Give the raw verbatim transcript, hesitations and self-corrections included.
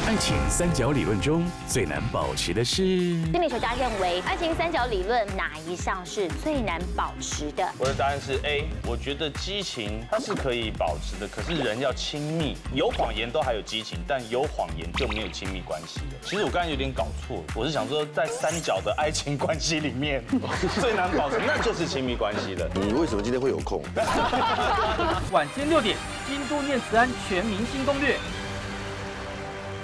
爱情三角理论中最难保持的是？ 心理学家认为，爱情三角理论哪一项是最难保持的？ 我的答案是 A。我觉得激情它是可以保持的，可是人要亲密，有谎言都还有激情，但有谎言就没有亲密关系了。其实我刚才有点搞错，我是想说，在三角的爱情关系里面，最难保持那就是亲密关系了。 你为什么今天会有空？ 晚间六点，京都念慈庵全明星攻略。